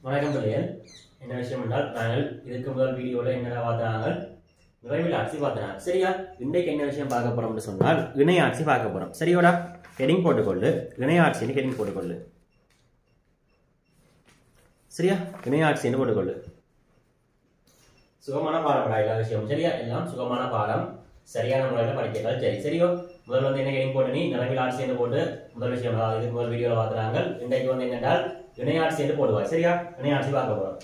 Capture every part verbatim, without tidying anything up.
வணக்கம் பிள்ளைகள். என்ன விஷயம் என்றால் நாங்கள் இதுக்கு முதல் வீடியோவில் என்ன பார்த்தாங்க, விரைவில் ஆட்சி பார்த்தாங்க. சரியா? இன்றைக்கு என்ன விஷயம் பார்க்க போறோம்னு சொன்னால் இணையாட்சி பார்க்க போறோம். சரியோடா? ஹெடிங் போட்டுக்கொள்ளு, இணையாட்சின்னு ஹெடிங் போட்டுக்கொள்ளு. சரியா? இணையாட்சின்னு போட்டுக்கொள்ளு. சுகமான பாடம் எல்லா விஷயம். சரியா? எல்லாம் சுகமான பாடம், சரியான முறையில் படிக்கிறாள். சரி சரியோ? முதல் வந்து என்ன ஹெடிங் போட்டு நீ நிலவில் ஆட்சி போட்டு முதல் விஷயம் இதுக்கு முதல் வீடியோவில் பார்த்துறாங்க. இன்றைக்கு வந்து என்னென்றால் இணையாட்சி என்று போடுவார். சரியா? இணையாட்சி பார்க்க போறோம்.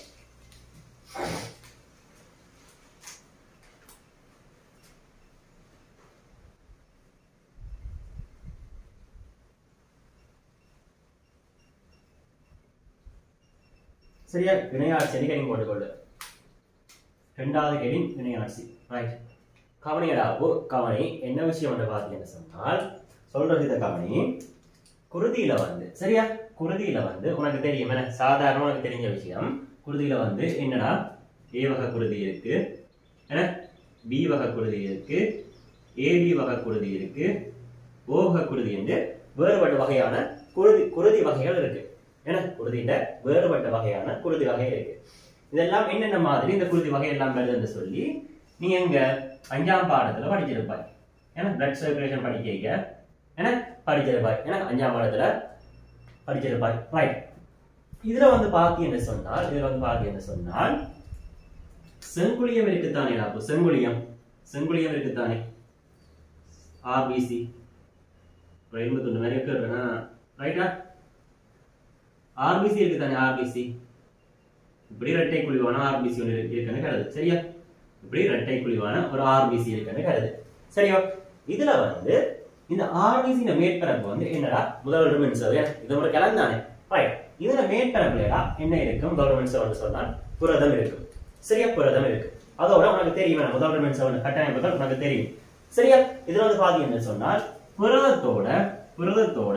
சரியா? இணையாட்சி ஹெடிங் போட்டுக்கொள்ளு. இரண்டாவது ஹெடிங் இணையாட்சி. ரைட். கவனியடா. கவனி. என்ன விஷயம் என்று பார்த்தீங்கன்னு சொன்னால் சொல்றது இதை கவனி. குருதியில வந்து சரியா? குருதியில வந்து உனக்கு தெரியும் என்ன, சாதாரண உனக்கு தெரிஞ்ச விஷயம். குருதியில வந்து என்னடா, ஏ வகை குருதி இருக்கு, என்ன பி வகை குருதி இருக்கு, ஏபி வகை குருதி இருக்கு, ஓ வகை குருதி என்று வேறுபட்ட வகையான குருதி குருதி வகைகள் இருக்கு. ஏன்னா குருதியில வேறுபட்ட வகையான குருதி வகை இருக்கு. இதெல்லாம் என்னென்ன மாதிரி இந்த குருதி வகை எல்லாம் வருதுன்னு சொல்லி நீ எங்க அஞ்சாம் பாடத்துல படிச்சிருப்பாய். ஏன்னா பிளட் சர்க்குலேஷன் படிக்க ஏன்னா படிச்சிருப்பாய். ஏன்னா அஞ்சாம் பாடத்துல படிச்சிருப்பாய். ரைட். இதுல வந்து பாத்தீங்கன்னு சொன்னால் இதுல வந்து பாத்தீங்கன்னு சொன்னால் செங்குளியம் இருக்குத்தானே. செங்குளியம் செங்குளியம் இருக்குத்தானே. ஆர்பிசி எண்பத்தி ஒன்று மாதிரி இருக்கு. ரைட்டா? ஆர்பிசி இருக்குதானே. ஆர்பிசி இப்படி இரட்டை குழிவான ஆர்பிசி ஒன்று இருக்குன்னு கருது. சரியா? இப்படி இரட்டை குழிவான ஒரு ஆர்பிசி இருக்குன்னு கருது. சரியா? இதுல வந்து இந்த ஆர்பிசி மேற்பரப்பு வந்து என்னடா, முதல் இது ஒரு கிளம்பு தானே. ரைட். இதுல மேற்பரப்புலடா என்ன இருக்கும், முதல் சொன்னால் புரதம் இருக்கும். சரியா? புரதம் இருக்கு. அதோட உனக்கு தெரியும் முதல் கட்டாயம் உனக்கு தெரியும். சரியா? இதுல வந்து பாத்தீங்கன்னு சொன்னால் புரதத்தோட புரதத்தோட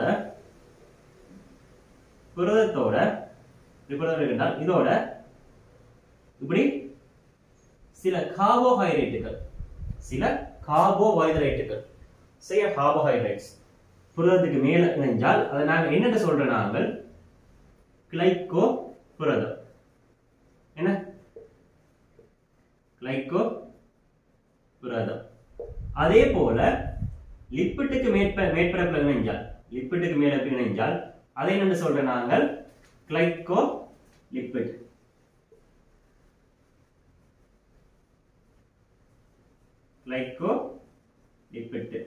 புரதத்தோட புரதம் இருக்குன்றால் இதோட இப்படி சில கார்போஹைட்ரேட்டுகள் சில கார்போஹைட்ரேட்டுகள் சரியா? கார்போஹைட்ரேட்ஸ் புரதத்துக்கு மேல இணைஞ்சால் அதை நாங்கள் என்னென்ன சொல்றோம், நாங்கள் கிளைகோ புரதம். என்ன கிளைகோ புரதம். அதே போல லிப்பிட்டுக்கு மேற்ப மேற்பரப்புல இணைஞ்சால் லிப்பிட்டுக்கு மேல இணைஞ்சால் அதை என்னென்ன சொல்றோம், நாங்கள் glycolipid. Glycolipid.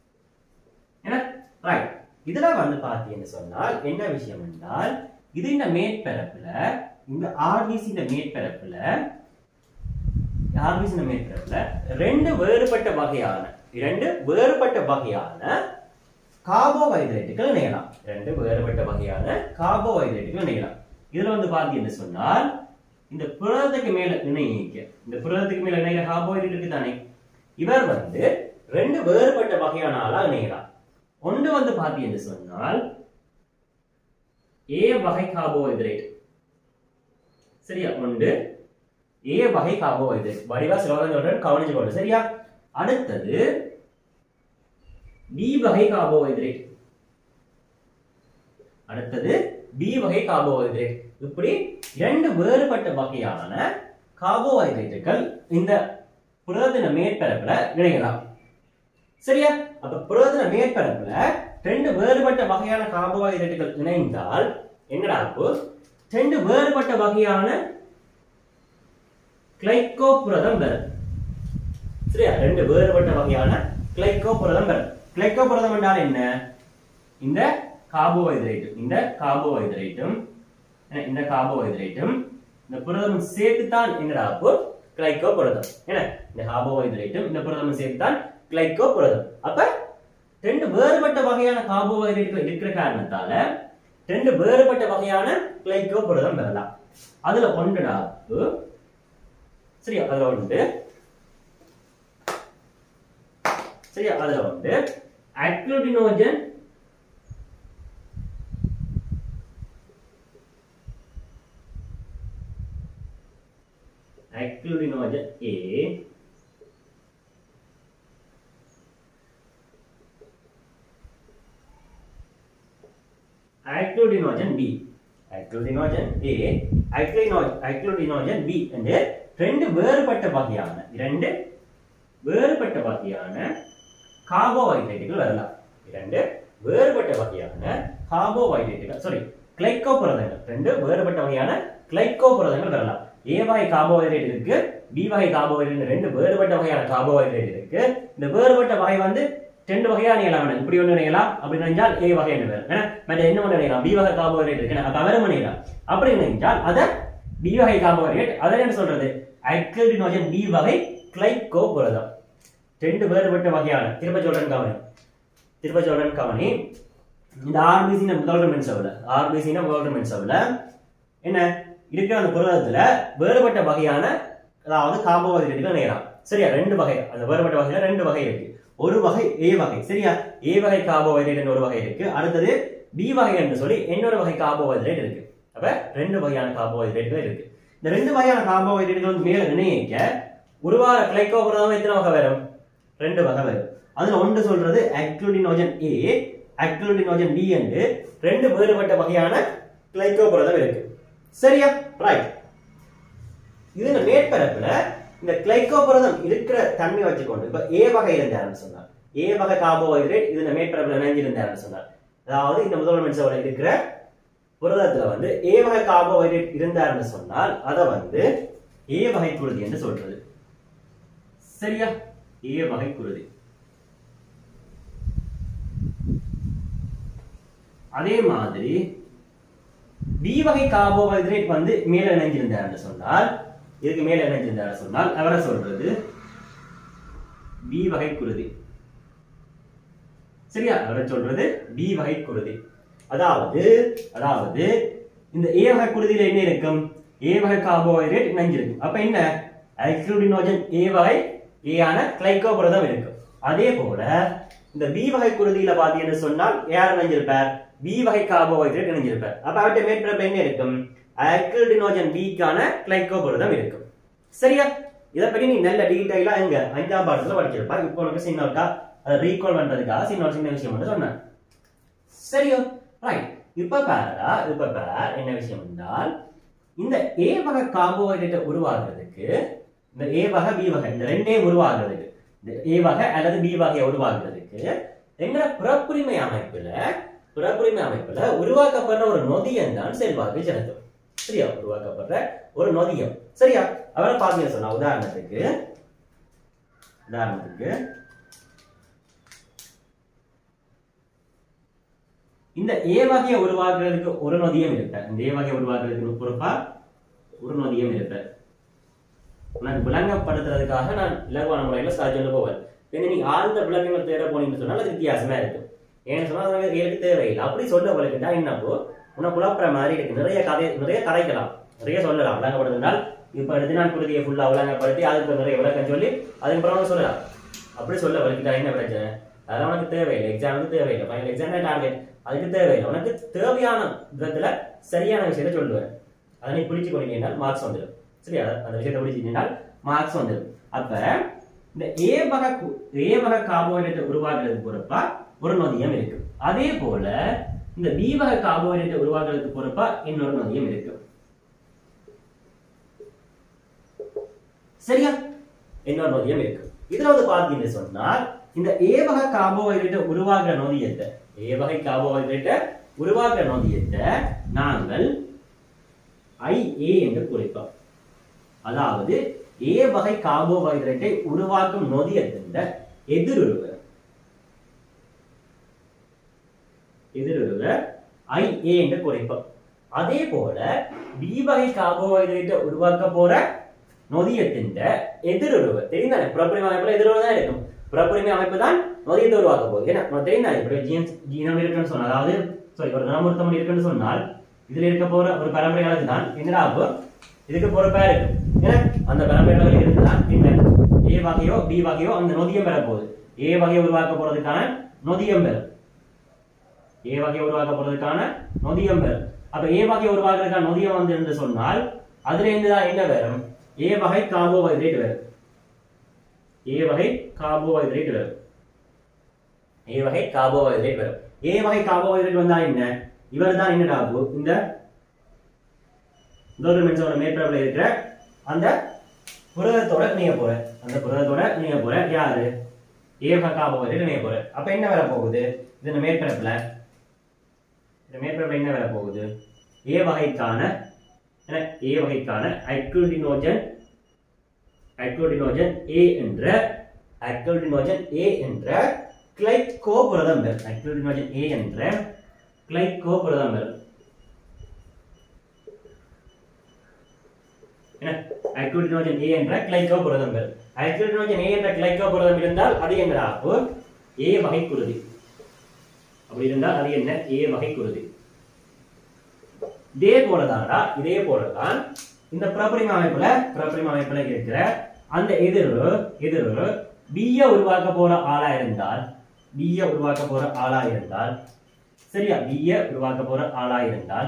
Right. இதுல வந்து பாத்தீங்கன்னு சொன்னால் என்ன விஷயம் என்றால் இது இந்த மேற்பரப்புல இந்த ஆர்பிசி மேற்பரப்புல ஆர்பிசி மேற்பரப்புல ரெண்டு வேறுபட்ட வகையான இரண்டு வேறுபட்ட வகையான கார்போஹைட்ரேட்டுகள் இணையலாம். ரெண்டு வேறுபட்ட வகையான கார்போஹைட்ரேட்டுகள் இணையலாம். இதுல வந்து பாத்தீங்கன்னு சொன்னால் இந்த புரதத்துக்கு மேல இணைக்க இந்த புரதத்துக்கு மேல இணைகிற கார்போஹைட்ரேட் இருக்கு தானே, இவர் வந்து ரெண்டு வேறுபட்ட வகையான ஆளா இணையலாம். ஒன்று வந்து பாத்தீங்கன்னு சொன்னால் ஏ வகை கார்போஹைட்ரேட். சரியா? ஒன்று ஏ வகை கார்போஹைட்ரேட். வடிவா சிலவங்க கவனிச்சு கொண்டு. சரியா? அடுத்தது பி வகை கார்போஹைட்ரேட். அடுத்தது பி வகை கார்போஹைட்ரேட். இப்படி இரண்டு வேறுபட்ட வகையான கார்போஹைட்ரேட்டுகள் இந்த புரதத்தின மேற்பரப்புல இணையலாம். சரியா? அப்ப புரதத்தின மேற்பரப்புல ரெண்டு வேறுபட்ட வகையான கார்போஹைட்ரேட்டுகள் இணைந்தால் என்னடா இருக்கும், ரெண்டு வேறுபட்ட வகையான கிளைகோ புரதம் வரும். சரியா? ரெண்டு வேறுபட்ட வகையான கிளைகோ புரதம் வரும். கிளைகோ புரதம் என்றால் என்ன, இந்த கார்போஹைட்ரேட் இந்த கார்போஹைட்ரேட்டும் இந்த கார்போஹைட்ரேட்டும் இந்த புரதமும் சேர்த்துத்தான் என்னடா இருக்கும் கிளைகோ புரதம். என்ன இந்த கார்போஹைட்ரேட்டும் இந்த புரதமும் சேர்த்துத்தான் கிளைகோ புரதம். அப்ப ரெண்டு வேறுபட்ட வகையான கார்போஹைட்ரேட்டுகள் இருக்கிற காரணத்தால ரெண்டு வேறுபட்ட வகையான கிளைகோ புரதம் பெறலாம். அதுல ஒன்றுடா சரியா? அதுல ஒன்று சரியா? அதுல வந்து agglutinogen agglutinogen A, agglutinogen B. Agglutinogen A, agglutinogen B என்று ரெண்டு வேறுபட்ட வகையான இரண்டு வேறுபட்ட வகையான கார்போஹைட்ரேட்டுகள் வரலாம். இரண்டு வேறுபட்ட வகையான கார்போஹைட்ரேட்டுகள் சாரி கிளைகோ புரதங்கள் ரெண்டு வேறுபட்ட வகையான கிளைகோ புரதங்கள் வரலாம். A வகை கார்போஹைட்ரேட் இருக்கு, B வகை கார்போஹைட்ரேட் ரெண்டு வேறுபட்ட வகையான கார்போஹைட்ரேட் இருக்கு. இந்த வேறுபட்ட வகை வந்து ரெண்டு வகையா நினைக்கலாம். இப்படி ஒன்று நினைக்கலாம், அப்படி நினைச்சால் A வகை என்று வேறு மற்ற என்ன ஒன்று நினைக்கலாம், B வகை கார்போஹைட்ரேட் இருக்கு அப்ப அவரும் நினைக்கலாம். அப்படி நினைச்சால் அதை B வகை கார்போஹைட்ரேட் அதை என்ன சொல்றது அக்ளூடினோஜன் B வகை கிளைகோ புரதம். ரெண்டு வேறுபட்ட வகையான திரும்ப சொல்றேன் கவனி திரும்ப சொல்றேன் கவனி இந்த ஆர்பிசி முதல் மென்சவ்ல ஆர்பிசி முதல் மென்சவ்ல என்ன இருக்கிற அந்த புரதத்துல வேறுபட்ட வகையான அதாவது கார்போஹைட்ரேட்டுகள் நினைக்கலாம். சரியா ரெண்டு வகை அந்த வேறுபட்ட வகையில ரெண்டு வகை இருக்கு. ஒரு வகை A வகை சரியா A வகை கார்போஹைட்ரேட் ஒரு வகை இருக்கு, அடுத்தது B வகை என்று சொல்லி இன்னொரு வகை கார்போஹைட்ரேட் இருக்கு. அப்ப ரெண்டு வகையான கார்போஹைட்ரேட்கள் இருக்கு. இந்த ரெண்டு வகையான கார்போஹைட்ரேட்டுகள் மேல நினைக்க உருவார கிளைகோ புரதம் எத்தனை வகை வரும், ரெண்டு வகை வரும். அதுல ஒன்று சொல்றது அக்ளூடினோஜன் A, அக்ளூடினோஜன் B என்று ரெண்டு வேறுபட்ட வகையான கிளைகோ புரதம் இருக்கு. சரியா ரைட். இதுல மேற்பரப்புல இந்த கிளைகோ புரதம் இருக்கிற தன்மை வச்சுக்கொண்டு இப்ப A வகை இருந்தாருன்னு சொன்னார், A வகை கார்போஹைட்ரேட் இதுல மேற்பரப்புல இணைஞ்சிருந்தாருன்னு சொன்னார். அதாவது இந்த முதல் மென்சவ்ல இருக்கிற புரதத்துல வந்து A வகை கார்போஹைட்ரேட் இருந்தாருன்னு சொன்னால் அதை வந்து A வகை குருதி என்று சொல்றது. சரியா A வகை குருதி. அதே மாதிரி B வகை கார்போஹைட்ரேட் வந்து மேல இணைஞ்சிருந்தாருன்னு சொன்னால் இதுக்கு மேல இணைஞ்சிருந்தாரு சொன்னால் அவரை சொல்றது B வகை குருதி. சரியா அவரை சொல்றது B வகை குருதி. அதாவது அதாவது இந்த A வகை குருதியில என்ன இருக்கும், A வகை கார்போஹைட்ரேட் இணைஞ்சிருக்கு. அப்ப என்ன அக்ளூடினோஜன் A வகை A ஆன கிளைகோ புரதம் இருக்கும். அதே போல இந்த B வகை குருதியில பாத்தீங்கன்னு சொன்னால் யார் இணைஞ்சிருப்பார், B வகை கார்போஹைட்ரேட் இணைஞ்சிருப்பார். அப்ப அவற்றை மேற்பரப்பு என்ன இருக்கும், அக்ளூடினோஜன் B க்கான கிளைகோ புரதம் இருக்கும். சரியா இத பத்தி நீ நல்ல டீடைலா எங்க அஞ்சாம் பாடத்துல படிச்சிருப்பா. இப்போ உனக்கு சின்னோட்டா அதை ரீகால் பண்றதுக்காக சின்ன சின்ன விஷயம் மட்டும் சொன்னேன். சரியோ ரைட். இப்ப பாருடா இப்ப பார் என்ன விஷயம் என்றால் இந்த A வகை கார்போஹைட்ரேட்டை உருவாக்குறதுக்கு இந்த A வகை B வகை இந்த ரெண்டே உருவாக்குறதுக்கு இந்த A வகை அல்லது B வகையை உருவாக்குறதுக்கு எங்கட புறப்புரிமை அமைப்புல புறப்புரிமை அமைப்புல உருவாக்கப்படுற ஒரு நொதியம் தான் செல்வாக்கு செலுத்தும். சரியா உருவாக்கப்படுற ஒரு நொதியம். சரியா அவரை பாத்தீங்க சொன்னா உதாரணத்துக்கு உதாரணத்துக்கு இந்த A வகையை உருவாக்குறதுக்கு ஒரு நொதியம் இருக்க இந்த A வகையை உருவாக்குறதுக்கு பொறுப்பா ஒரு நொதியம் இருக்க நான் விளங்கப்படுத்துறதுக்காக நான் இலகுவான முறையில சாட்சியம் போவேன். நீங்க ஆழ்ந்த விளக்கங்கள் தேட போனீங்கன்னு சொன்னால் அது வித்தியாசமா இருக்கும். ஏன்னு சொன்னா எனக்கு தேவையில்லை அப்படி சொல்ல வழக்கிட்டா என்னப்போ உனக்கு குழப்புற மாதிரி இருக்கு. நிறைய கதை நிறைய கதைக்கலாம் நிறைய சொல்லலாம் விளங்கப்படுதுனால் இப்ப எடுத்து நான் குருதியை ஃபுல்லா விளங்கப்படுத்தி அதுக்கு நிறைய விளக்கம் சொல்லி அதுக்கப்புறம் சொல்லலாம். அப்படி சொல்ல வழக்கிட்டா என்ன பிரச்சனை, அதெல்லாம் உனக்கு தேவையில்லை. எக்ஸாமுக்கு தேவையில்லை, ஃபைனல் எக்ஸாம் டார்கெட் அதுக்கு தேவையில்லை. உனக்கு தேவையான விதத்துல சரியான விஷயத்த சொல்லுவேன். அதை நீ பிடிச்சு கொண்டீங்கன்னா மார்க்ஸ் வந்துடும். சரியா அந்த விஷயத்தை பிடிச்சிட்டீங்கன்னா மார்க்ஸ் வந்துடும். அப்ப இந்த A வகை A வகை கார்போஹைட்ரேட் உருவாக்குறதுக்கு பொறுப்பா ஒரு நொதியம் இருக்கு. அதே போல இந்த B வகை கார்போஹைட்ரேட் உருவாக்குறதுக்கு பொறுப்பா இன்னொரு நொதியம் இருக்கு. சரியா இன்னொரு நொதியம் இருக்கு. இதுல வந்து பாத்தீங்கன்னு சொன்னால் இந்த A வகை கார்போஹைட்ரேட் உருவாக்குற நொதியத்தை A வகை கார்போஹைட்ரேட் உருவாக்குற நொதியத்தை நாங்கள் I A என்று குறிப்போம். அதாவது A வகை கார்போஹைட்ரேட்டை உருவாக்கும் நொதியத்தின் எதிருருவ எதிருருவ I A என்று குறிப்போம். அதே போல B வகை கார்போஹைட்ரேட்டை உருவாக்க போற நொதியத்தின் எதிருருவ தெரியுதானே புறப்புரிமை அமைப்புல எதிருருவ தான் இருக்கும். புறப்புரிமை அமைப்பு தான் நொதியத்தை உருவாக்க போகுது. ஏன்னா தெரியுதா இப்படி ஜீன்ஸ் ஜீனம் இருக்குன்னு சொன்னால் அதாவது சாரி ஒரு நாமூர்த்தம் இருக்குன்னு சொன்னால் இதுல இருக்க போற ஒரு பரம்பரையானது தான் என்னடா ஆகும் இதுக்கு பொறுப்பா இருக்கு. ஏன்னா அந்த பரம்பரையானது இருக்குதான் என்ன A வகையோ B வகையோ அந்த நொதியம் பெற போகுது. A வகையை உருவாக்க போறதுக்கான நொதியம் பெறும். A வகையை உருவாக்க போறதுக்கான நொதியம் பெறும். அப்ப A வகையை உருவாக்குறதுக்கான நொதியம் வந்து என்று சொன்னால் அதுல இருந்துதான் என்ன வரும் A வகை கார்போஹைட்ரேட் வரும். A வகை கார்போஹைட்ரேட் வரும். A வகை கார்போஹைட்ரேட் வரும். A வகை கார்போஹைட்ரேட் வந்தா என்ன இவர் தான் என்னடா இந்த இன்னொரு மென்சனோட மேற்பரப்புல இருக்கிற அந்த புரதத்தோட இணைய போற அந்த புரதத்தோட இணைய போற யாரு ஏ வகை கார்போஹைட்ரேட் இணைய போற அப்ப என்ன வர போகுது இந்த மேற்பரப்புல இந்த மேற்பரப்புல என்ன வர போகுது ஏ வகைக்கான ஏ வகைக்கான அக்ரிடினோஜன் அக்ரிடினோஜன் ஏ என்ற அக்ரிடினோஜன் ஏ என்ற கிளைகோ புரதம் பெறும் அக்ரிடினோஜன் ஏ என்ற கிளைகோ புரதம் பெறும் அக்ரிடினோஜன் ஏ என்ற கிளைகோ புரதம் பெறும் அக்ரிடினோஜன் ஏ என்ற கிளைகோ புரதம் இருந்தால் அது என்னடாப்பு ஏ வகை குருதி அப்படி இருந்தால் அது என்ன ஏ வகை குருதி இதே போலதான்டா இதே போலதான் இந்த புறப்பரிமாண அமைப்புல புறப்பரிமாண அமைப்புல இருக்கிற அந்த எதிர் எதிர் பிய உருவாக்க போற ஆளா இருந்தால் பிய உருவாக்க போற ஆளா இருந்தால் சரியா பிய உருவாக்க போற ஆளா இருந்தால்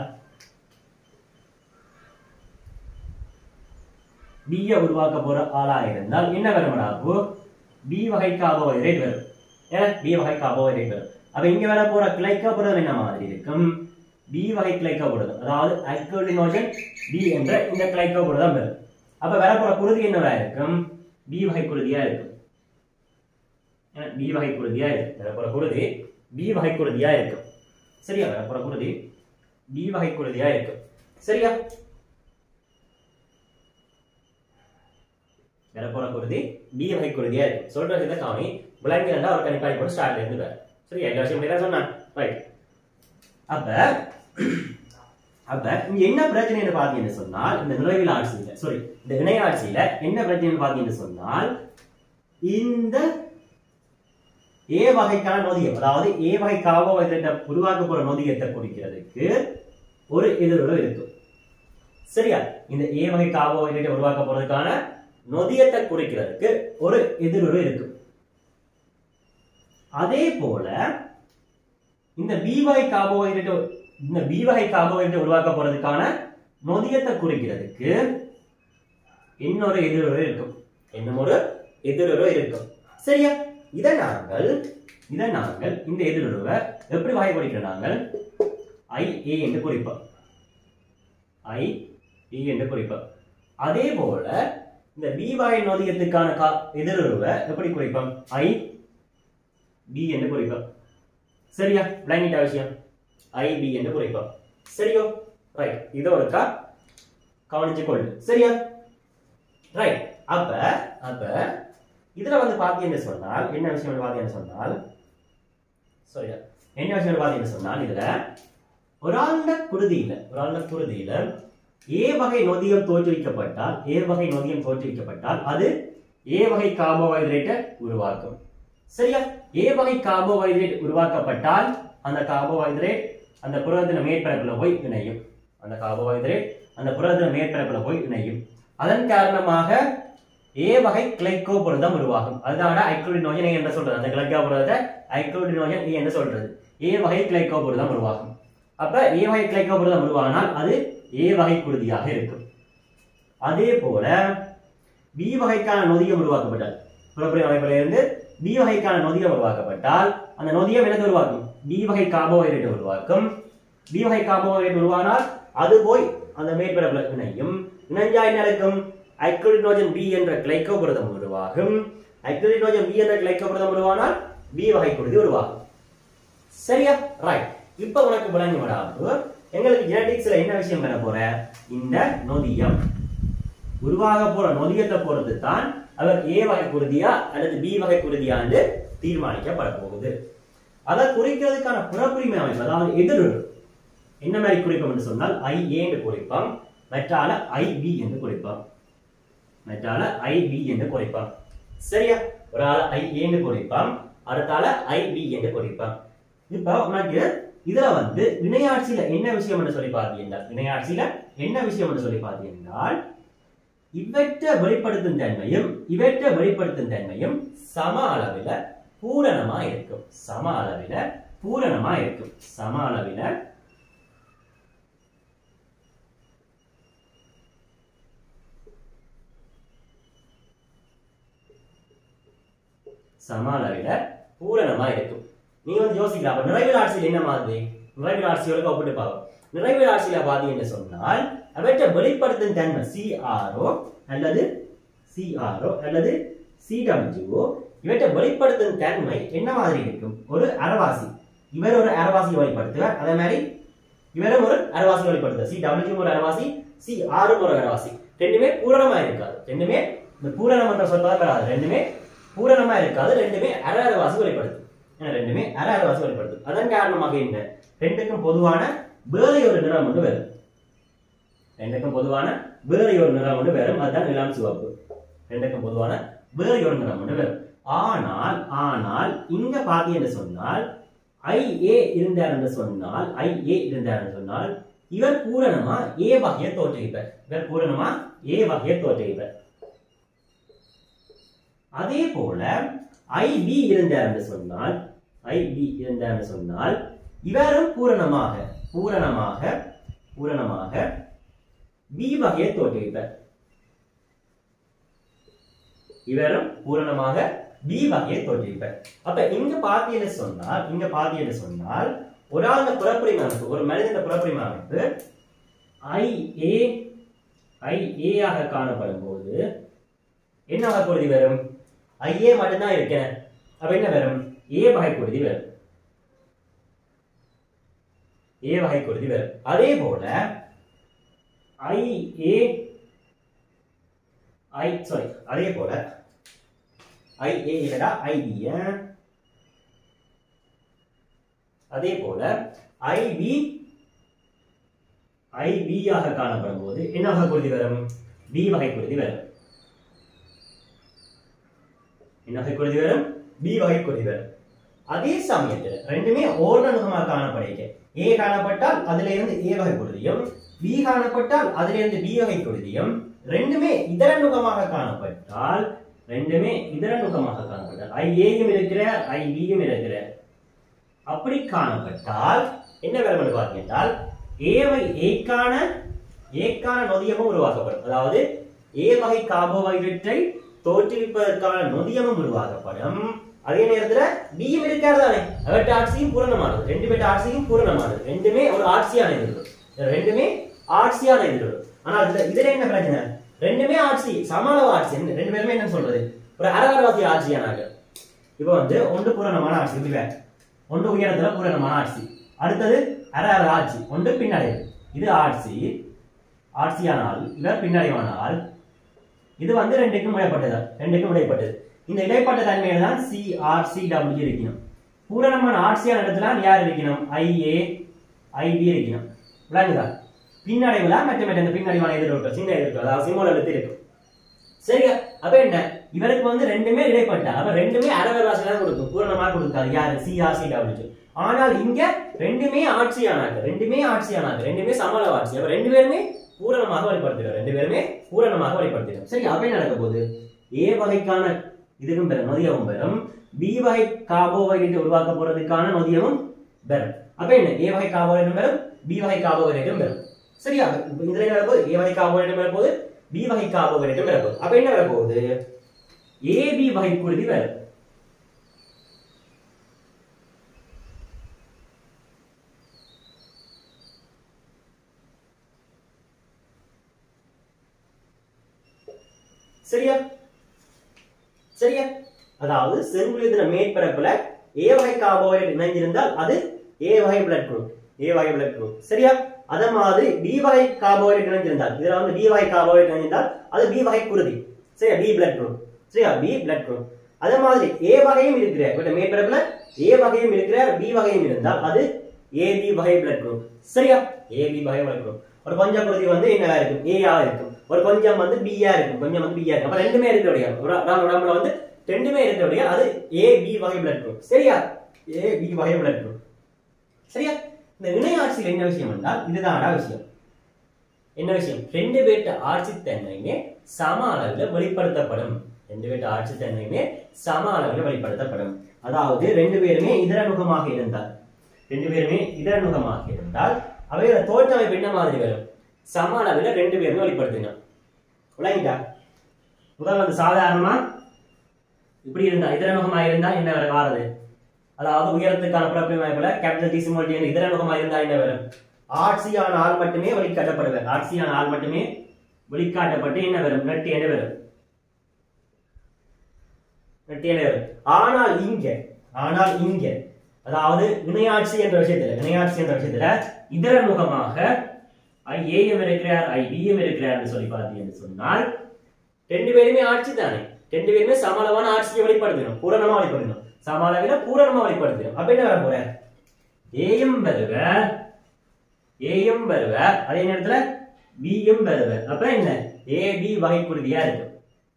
பிய உருவாக்க போற ஆளா இருந்தால் என்ன வரும்னாப்பு பி வகை கார்போஹைட்ரேட் வரும் ஏன்னா பி வகை கார்போஹைட்ரேட் வரும் அப்ப இங்க வர போற கிளைகோ புரதம் என்ன மாதிரி இருக்கும் பி வகை கிளைகோ புரதம் அதாவது அக்ரிடினோஜன் பி என்ற இந்த கிளைகோ புரதம் வரும் அப்ப வர போற குருதி என்னவா இருக்கும் பி வகை குருதியா இருக்கும் பி வகை குருதியா இருக்கும் வர போற குருதி பி வகை குருதியா இருக்கும் சரியா வர போற குருதி பி வகை குருதியா இருக்கும் சரியா வர போற குருதி பி வகை குருதியா இருக்கும் சொல்றது இத காமி விளங்கினா ஒரு கணிப்பாடி போட்டு ஸ்டார்ட்ல இருந்து வர சரியா எல்லா விஷயம் தான் சொன்னான் ரைட் அப்ப அப்ப இங்க என்ன பிரச்சனைன்னு பாத்தீங்கன்னு சொன்னால் இந்த நிறைவில் ஆட்சியில சாரி இந்த இணைய ஆட்சியில என்ன பிரச்சனைன்னு பாத்தீங்கன்னு சொன்னால் இந்த ஏ வகைக்கான நொதியம் அதாவது ஏ வகை கார்போஹைட்ரேட்டை உருவாக்க போற நொதியத்தை குறிக்கிறதுக்கு ஒரு எதிர்வுறவு இருக்கும் சரியா இந்த ஏ வகை கார்போஹைட்ரேட்டை உருவாக்க போறதுக்கான நொதியத்தை குறிக்கிறதுக்கு ஒரு எதிர்வுறவு இருக்கும் அதே போல இந்த பி வகை கார்போஹைட்ரேட் இந்த பி வகை கார்போஹைட்ரேட் உருவாக்க போறதுக்கான நொதியத்தை குறிக்கிறதுக்கு இன்னொரு எதிர்வுறவு இருக்கும் இன்னும் ஒரு எதிர்வுறவு இருக்கும் சரியா இதை நாங்கள் இதை நாங்கள் இந்த எதிர்வுறவை எப்படி வகைப்படுத்திக்கிறோம் நாங்கள் ஐ ஏ என்று குறிப்போம் ஐ ஏ என்று குறிப்போம் அதே போல இந்த பி வகை நொதியத்துக்கான எதிர்வுறவை எப்படி குறிப்போம் ஐ பி என்று குறிப்போம் சரியா விளங்கிட்ட விஷயம் ஐ பி என்று குறிப்போம் சரியோ ரைட் இதோட கவனிச்சு கொள்ளு சரியா ரைட் அப்ப அப்ப இதுல வந்து பாத்தீங்கன்னு சொன்னால் என்ன விஷயம் பாத்தீங்கன்னு சொன்னால் சரியா என்ன விஷயம் பாத்தீங்கன்னு சொன்னால் இதுல ஒரு ஆண்ட குருதியில ஒரு ஆண்ட குருதியில ஏ வகை நொதியம் தோற்றுவிக்கப்பட்டால் ஏ வகை நொதியம் தோற்றுவிக்கப்பட்டால் அது ஏ வகை கார்போஹைட்ரேட்டை உருவாக்கும் சரியா ஏ வகை கார்போஹைட்ரேட் உருவாக்கப்பட்டால் அந்த கார்போஹைட்ரேட் அந்த புரதத்தின் மேற்பரப்புல போய் இணையும் அந்த கார்போஹைட்ரேட் அந்த புரதத்தின் மேற்பரப்புல போய் இணையும் அதன் காரணமாக ஏ வகை கிளைகோ புரதம் உருவாகும் அதுதான் ஐக்ளோடினோஜன் ஏ என்று சொல்றது அந்த கிளைகோ புரதத்தை ஐக்ளோடினோஜன் ஏ என்று சொல்றது ஏ வகை கிளைகோ புரதம் உருவாகும் அப்ப ஏ வகை கிளைகோ புரதம் உருவானால் அது ஏ வகை குருதியாக இருக்கும் அதே போல பி வகைக்கான நொதியம் உருவாக்கப்பட்டால் புறப்பரிமாண அமைப்பில் இருந்து பி வகைக்கான நொதியம் உருவாக்கப்பட்டால் அந்த நொதியம் என்னது உருவாக்கும் பி வகை கார்போஹைட்ரேட் உருவாக்கும் பி வகை கார்போஹைட்ரேட் உருவானால் அது போய் அந்த மேற்பரப்புல இணையும் இணைஞ்சா என்ன நடக்கும் ஐக்ளோடினோஜன் பி என்ற கிளைகோ புரதம் உருவாகும் ஐக்ளோடினோஜன் பி என்ற கிளைகோ புரதம் உருவானால் பி வகை குருதி உருவாகும் சரியா ரைட் இப்ப உனக்கு விளங்கி விடாது எங்களுக்கு ஜெனடிக்ஸ்ல என்ன விஷயம் பண்ண போற இந்த நொதியம் உருவாக போற நொதியத்தை பொறுத்து தான் அவர் ஏ வகை குருதியா அல்லது பி வகை குருதியா என்று தீர்மானிக்கப்பட போகுது அதை குறிக்கிறதுக்கான புறப்புரிமை அமைப்பு அதாவது எதிர் என்ன மாதிரி குறிப்போம் என்று சொன்னால் ஐ ஏ என்று குறிப்போம் மற்றால ஐ பி என்று குறிப்போம் மற்றால ஐ பி என்று குறிப்போம் சரியா ஒரு ஆள ஐ ஏ என்று குறிப்போம் அடுத்தால ஐ பி என்று குறிப்போம் இப்ப உனக்கு இதுல வந்து இணையாட்சியில என்ன விஷயம் என்று சொல்லி பார்த்தீங்கன்னா இணையாட்சியில என்ன விஷயம் என்று சொல்லி பார்த்தீங்கன்னால் இவற்றை வெளிப்படுத்தும் தன்மையும் இவற்றை வெளிப்படுத்தும் தன்மையும் சம அளவில பூரணமா இருக்கும் சம அளவில பூரணமா இருக்கும் சம அளவில சம அளவில பூரணமா இருக்கும் நீ வந்து யோசிக்கலாம் நிறைவில் ஆட்சியில் என்ன மாதிரி நிறைவில் ஆட்சியோட ஒப்பிட்டு பார்ப்போம் நிறைவேறு ஆட்சியில பாத்தீங்கன்னு சொன்னால் அவற்றை வெளிப்படுத்தும் தன்மை சிஆர்ஓ அல்லது சிஆர்ஓ அல்லது சிடபிள்யூஓ இவற்றை வெளிப்படுத்தும் தன்மை என்ன மாதிரி இருக்கும்? ஒரு அரைவாசி. இவர் ஒரு அரைவாசி வெளிப்படுத்துவார். அதே மாதிரி இவரும் ஒரு அரைவாசி வெளிப்படுத்துவார். சிடபிள்யூ ஒரு அரைவாசி, சிஆரும் ஒரு அரைவாசி. ரெண்டுமே பூரணமா இருக்காது. ரெண்டுமே இந்த பூரணம் என்ற சொல்றதா வராது. ரெண்டுமே பூரணமா இருக்காது. ரெண்டுமே அரை அரைவாசி வெளிப்படுத்தும். ரெண்டுமே அரை அரைவாசி வெளிப்படுத்தும். அதன் காரணமாக என்ன? ரெண்டுக்கும் பொதுவான வேறு ஒரு நிறம் ஒன்று வரும். ரெண்டுக்கும் பொதுவான வேறு ஒரு நிறம் ஒன்று வரும். அதுதான் நிலம் சிவப்பு. ரெண்டுக்கும் பொதுவான வேறு ஒரு நிறம் ஒன்று வரும். ஆனால் ஆனால் இங்க பாத்தீங்கன்னு சொன்னால் ஐ ஏ இருந்தார் என்று சொன்னால் ஐ ஏ இருந்தார் என்று சொன்னால் இவர் பூரணமா ஏ வகையை தோற்றுவிப்பார். இவர் பூரணமா ஏ வகையை தோற்றுவிப்பார். அதே போல ஐ பி இருந்தார் என்று சொன்னால் ஐ பி இருந்தார் என்று சொன்னால் இவரும் பூரணமாக பூரணமாக பூரணமாக பி வகையை தோற்றுவிப்பார். இவரும் பூரணமாக பி வகையை தோற்றுவிப்பார். அப்ப இங்க பாத்தீங்கன்னு சொன்னால் இங்க பாத்தீங்கன்னு சொன்னால் ஒரு ஆளுங்க புறப்பரிமை அமைப்பு, ஒரு மனிதன் புறப்பரிமை அமைப்பு ஐ ஏ ஐ ஏ ஆக காணப்படும் போது என்ன வகை குருதி வரும்? ஐ ஏ மட்டும்தான் இருக்கேன். அப்ப என்ன வரும்? ஏ வகை குருதி வரும். ஏ வகை குருதி வரும். அதே போல ஐ ஏ ஐ சாரி அதே போல ஐ ஏ இல்லடா ஐ பி. அதே போல ஐ பி ஐ பி ஆக காணப்படும் போது என்ன வகை குருதி வரும்? பி வகை குருதி வரும். என்ன வகை குருதி வரும்? பி வகை குருதி வரும். அதே சமயத்தில் ரெண்டுமே ஓரணமுகமாக காணப்படுக. ஏ காணப்பட்டால் அதுல இருந்து ஏ வகை குருதியும், பி காணப்பட்டால் அதுல இருந்து பி வகை குருதியும், ரெண்டுமே இதரனுகமாக காணப்பட்டால் ரெண்டுமே இதரனுகமாக காணப்பட்டால் ஐ ஏயும் இருக்கிற ஐ பியும் இருக்கிற அப்படி காணப்பட்டால் என்ன வரும் பார்த்தீங்கன்றால் ஏவை ஏக்கான ஏக்கான நொதியமும் உருவாக்கப்படும். அதாவது ஏ வகை கார்போஹைட்ரேட்டை தோற்றுவிப்பதற்கான நொதியமும் உருவாக்கப்படும். அதே நேரத்தில் பியும் இருக்காது தானே, அவற்றை ஆட்சியும் பூரணமானது. ரெண்டு பேட்ட ஆட்சியும் பூரணமானது. ரெண்டுமே ஒரு ஆட்சியான எதிர்ப்பு. ரெண்டுமே ஆட்சியான எதிர்ப்பு. ஆனால் இதுல என்ன பிரச்சனை? ரெண்டுமே ஆட்சி சமாளவ ஆட்சி. ரெண்டு பேருமே என்ன சொல்றது? ஒரு அரவரவாசி ஆட்சியானாங்க. இப்ப வந்து ஒன்று பூரணமான ஆட்சி, இதுவே ஒன்று உயரத்துல பூரணமான ஆட்சி. அடுத்தது அரை அரை ஆட்சி, ஒன்று பின்னடைவு. இது ஆட்சி ஆட்சியானால் இவர் பின்னடைவானால் இது வந்து ரெண்டுக்கும் இடைப்பட்டது. ரெண்டுக்கும் இடைப்பட்டது. இந்த இடைப்பட்ட தன்மையில தான் சி ஆர் சி டபிள்யூ இருக்கணும். பூரணமான ஆட்சியான இடத்துல யார் இருக்கணும்? ஐ ஏ ஐ பி இருக்கணும். விளங்குதா? பின்னடைவுல மற்ற மற்ற இந்த பின்னடைவான எதிர்ப்பு சின்ன எதிர்ப்பு, அதாவது சிம்மோல எழுத்து இருக்கும். சரியா? அப்ப என்ன, இவருக்கு வந்து ரெண்டுமே இடைப்பட்ட, அப்ப ரெண்டுமே அரவராசி தான் கொடுக்கும், பூரணமா கொடுக்காது. யாரு? C R C W. ஆனால் இங்க ரெண்டுமே ஆட்சியானாங்க, ரெண்டுமே ஆட்சியானாங்க, ரெண்டுமே சமள ஆட்சி. அப்ப ரெண்டு பேருமே பூரணமாக வெளிப்படுத்துகிறோம். ரெண்டு பேருமே பூரணமாக வெளிப்படுத்துகிறோம். சரி, அப்ப என்ன நடக்க போகுது? ஏ வகைக்கான இதுவும் பெறும், நொதியமும் பெறும். பி வகை கார்போஹைட்ரேட் உருவாக்க போறதுக்கான நொதியமும் பெறும். அப்ப என்ன, ஏ வகை கார்போஹைட்ரேட் பெறும், பி வகை கார்போஹைட்ரேட்டும் பெறும். சரியா? இதுல என்ன நடக்கும்? ஏ வகை கார்போஹைட்ரேட் பெற போகுது, பி வகை கார்போஹைட்ரேட்டும் பெற போகுது. அப்ப என்ன வர போகுது? ஏ பி வகை குருதி வரும். சரியா? சரியா? அதாவது செங்குலியத்தின மேற்பரப்புல ஏ வகை கார்போஹைட்ரேட் இணைந்திருந்தால் அது ஏ வகை பிளட் குரூப், ஏ வகை பிளட் குரூப். சரியா? அத மாதிரி பி வகை கார்போஹைட்ரேட் இணைந்திருந்தால், இதுல வந்து பி வகை கார்போஹைட்ரேட் இணைந்தால் அது பி வகை குருதி. சரியா? B blood group. சரியா? B blood group. அத மாதிரி ஏ வகையும் இருக்கிற இவட மேற்பரப்புல ஏ வகையும் இருக்கிற பி வகையும் இருந்தால் அது ஏ பி வகை பிளட் குரூப். சரியா? ஏ பி வகை பிளட் குரூப். ஒரு கொஞ்சம் குருதி வந்து என்னவா இருக்கும்? ஏ ஆ இருக்கும். ஒரு கொஞ்சம் வந்து பி ஆ இருக்கும், கொஞ்சம் வந்து பி ஆ இருக்கும். அப்ப ரெண்டுமே இருக்கிறபடியா உடம்புல வந்து ரெண்டுமே இருக்கிறபடியா அது ஏ பி வகை பிளட் குரூப். சரியா? ஏ பி வகை பிளட் குரூப். சரியா? இந்த இணை ஆட்சியில் என்ன விஷயம் என்றால் இதுதான் விஷயம். என்ன விஷயம்? ரெண்டு பேர்ட்ட ஆட்சி தன்மையுமே சம அளவில் வெளிப்படுத்தப்படும். ரெண்டு பேர்ட்ட ஆட்சி தன்மையுமே சம அளவில் வெளிப்படுத்தப்படும். அதாவது ரெண்டு பேருமே இதரமுகமாக இருந்தால், ரெண்டு பேருமே இதரமுகமாக இருந்தால் அவையோட தோற்றமைப்பு என்ன மாதிரி வரும்? சம அளவில் ரெண்டு பேருமே வெளிப்படுத்தினோம். விளங்கிட்டா? முதல் வந்து சாதாரணமா இப்படி இருந்தா இதரமுகமா இருந்தா என்ன வாரது? அதாவது உயரத்துக்கான புறப்பரிமாண கேபிட்டல் டி ஸ்மால் டி இதரமுகமா இருந்தா என்ன வரும்? ஆட்சியான ஆள் மட்டுமே வெளிக்காட்டப்படுவார். ஆட்சியான ஆள் மட்டுமே வெளிக்காட்டப்பட்டு என்ன வரும்? நெட்டு என்ன வரும்? நெட்டு என்ன வரும்? ஆனால் இங்க ஆனால் இங்க அதாவது இணையாட்சி என்ற விஷயத்துல இணையாட்சி என்ற விஷயத்துல இதர முகமாக ஐ ஏஎம் இருக்கிறார், ஐ பிஎம் இருக்கிறார் சொல்லி பார்த்தீங்கன்னு சொன்னால் ரெண்டு பேருமே ஆட்சி தானே, ரெண்டு பேருமே சமளவான ஆட்சியை வெளிப்படுத்தணும், பூரணமா வெளிப்படுத்தணும், சம அளவில பூரணமா வெளிப்படுத்தணும். அப்ப என்ன வர போற? ஏஎம் வருவ ஏஎம் வருவ அதே நேரத்துல பிஎம் வருவ. அப்ப என்ன? ஏபி வகை குருதியா இருக்கும்.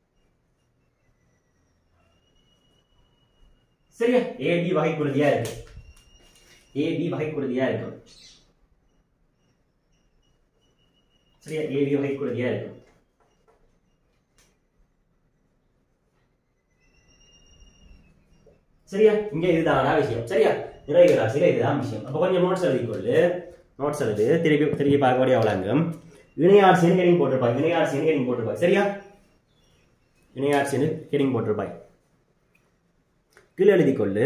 சரியா? ஏபி வகை குருதியா இருக்கும். ஏபி வகை குருதியா இருக்கும். சரியா? ஏபி வகை குருதியா இருக்கும். சரியா? இங்க இதுதானா விஷயம். சரியா? நிறைய ராசியில இதுதான் விஷயம். அப்ப கொஞ்சம் நோட்ஸ் எழுதிக்கொள்ளு. நோட்ஸ் எழுது. திருப்பி திருப்பி பார்க்கக்கூடிய வழங்கும் இணையாட்சின்னு ஹெடிங் போட்டிருப்பாய். இணையாட்சின்னு ஹெடிங் போட்டிருப்பாய். சரியா? இணையாட்சின்னு ஹெடிங் போட்டிருப்பாய். கீழே எழுதிக்கொள்ளு.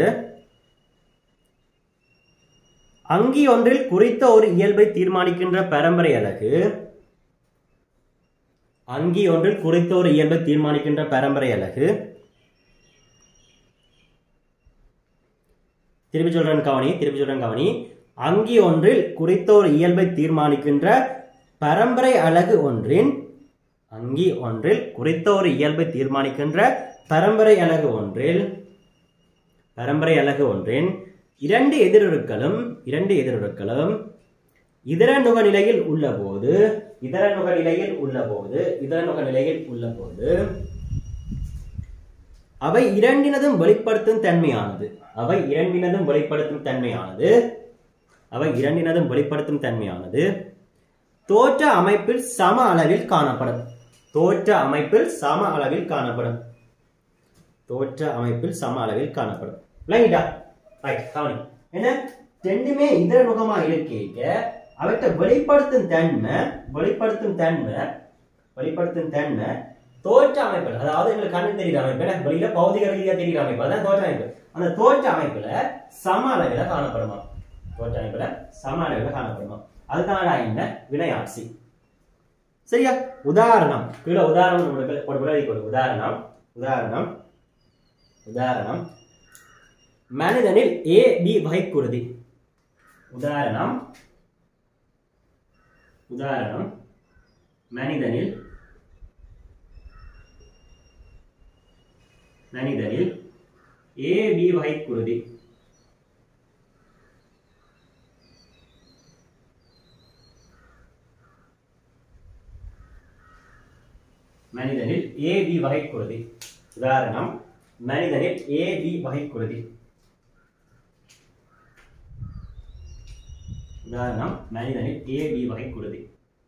அங்கி ஒன்றில் குறித்த ஒரு இயல்பை தீர்மானிக்கின்ற பரம்பரை அலகு அங்கி ஒன்றில் குறித்த ஒரு இயல்பை தீர்மானிக்கின்ற பரம்பரை அலகு திருப்பி சொல்றேன் கவனி திருப்பி சொல்றேன் கவனி அங்கி ஒன்றில் குறித்த ஒரு இயல்பை தீர்மானிக்கின்ற பரம்பரை அலகு ஒன்றின் அங்கி ஒன்றில் குறித்த ஒரு இயல்பை தீர்மானிக்கின்ற பரம்பரை அலகு ஒன்றில் பரம்பரை அலகு ஒன்றின் இரண்டு எதிரொருக்களும் இரண்டு எதிரொருக்களும் இதர நுக நிலையில் உள்ள போது இதர நுக நிலையில் உள்ள போது இதர நுக நிலையில் உள்ள போது அவை இரண்டினதும் வெளிப்படுத்தும் தன்மையானது அவை இரண்டினதும் வெளிப்படுத்தும் தன்மையானது அவை இரண்டினதும் வெளிப்படுத்தும் தன்மையானது தோற்ற அமைப்பில் சம அளவில் காணப்படும் தோற்ற அமைப்பில் சம அளவில் காணப்படும் தோற்ற அமைப்பில் சம அளவில் காணப்படும். விளங்கிட்டா? ரைட். கவனி. என்ன? ரெண்டுமே இதர முகமா இருக்க அவற்றை வெளிப்படுத்தும் தன்மை வெளிப்படுத்தும் தன்மை வெளிப்படுத்தும் தன்மை தோற்ற அமைப்பு அதாவது எங்களுக்கு கண்ணு தெரிகிற அமைப்பு வெளியில பௌதிக ரீதியா தெரிகிற அமைப்பு அதான் தோற்ற அமைப்பு. அந்த தோற்ற அமைப்புல சம அளவில் காணப்படுமா தோற்ற அமைப்புல சம அளவில் காணப்படுமா அதுதான் என்ன வினையாட்சி. சரியா? உதாரணம் கீழே உதாரணம் உதாரணம் உதாரணம் உதாரணம் மனிதனில் ஏ பி வகைக்குருதி உதாரணம் உதாரணம் மனிதனில் மனிதனில் ஏ பி வகைக்குருதி மனிதனில் ஏ பி வகைக்குருதி உதாரணம் மனிதனில் ஏ பி வகைக்குருதி உதாரணம் மனிதனில் ஏ பி வகைக்குருதி.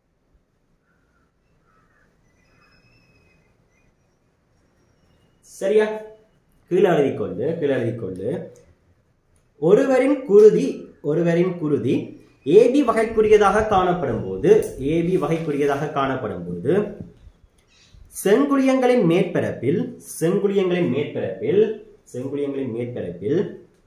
சரியா? கீழே எழுதிக்கொண்டு கீழே எழுதிக்கொண்டு ஒருவரின் குருதி ஒருவரின் குருதி ஏபி வகைக்குரியதாக காணப்படும் போது ஏபி வகைக்குரியதாக காணப்படும் போது செங்குளியங்களின் மேற்பரப்பில் செங்குளியங்களின் மேற்பரப்பில் செங்குளியங்களின் மேற்பரப்பில்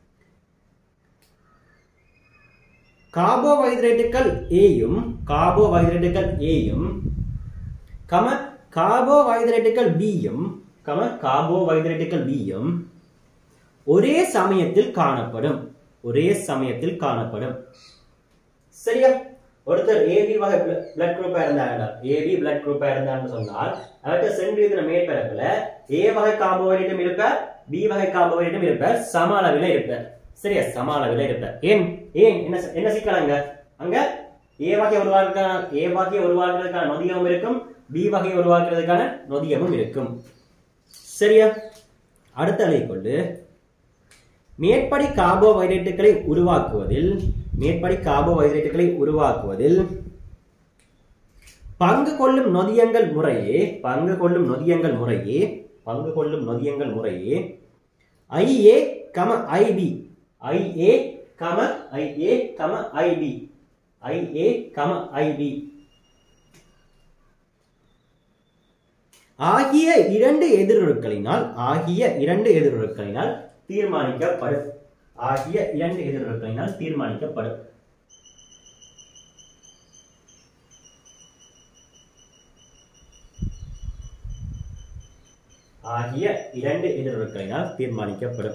கார்போஹைட்ரேட்டுகள் ஏயும் கார்போஹைட்ரேட்டுகள் ஏயும் கம கார்போஹைட்ரேட்டுகள் பியும் கம கார்போஹைட்ரேட்டுகள் பியும் ஒரே சமயத்தில் காணப்படும் ஒரே சமயத்தில் காணப்படும். சரியா? ஒருத்தர் ஏபி வகை பிளட் குரூப்பா இருந்தாங்க ஏபி பிளட் குரூப்பா இருந்தான்னு சொன்னால் அவர்கிட்ட செங்குளியத்தின் மேற்பரப்புல ஏ வகை கார்போஹைட்ரேட்டும் இருப்பார் பி வகை கார்போஹைட்ரேட்டும் இருப்பார் சம அளவில் இருப்பார். சரியா? சம அளவில் இருப்பார். ஏன் ஏன் என்ன என்ன சிக்கலாங்க அங்க ஏ வகை உருவாக்குறதுக்கான ஏ வகையை உருவாக்குறதுக்கான நொதியமும் இருக்கும் பி வகையை உருவாக்குறதுக்கான நொதியமும் இருக்கும். சரியா? அடுத்த அலை கொண்டு மேற்படி கார்போஹைட்ரேட்டுகளை உருவாக்குவதில் மேற்படி கார்போஹைட்ரேட்டுகளை உருவாக்குவதில் பங்கு கொள்ளும் நொதியங்கள் முறையே பங்கு கொள்ளும் நொதியங்கள் முறையே பங்கு கொள்ளும் நொதியங்கள் முறையே IA comma IB IA comma IA comma IB IA comma IB ஆகிய இரண்டு எதிரொருக்களினால் ஆகிய இரண்டு எதிரொருக்களினால் தீர்மானிக்கப்படும் ஆகிய இரண்டு எதிரொருக்களினால் தீர்மானிக்கப்படும். ஆகிய இரண்டு எதிர்வுகளினால் தீர்மானிக்கப்படும்.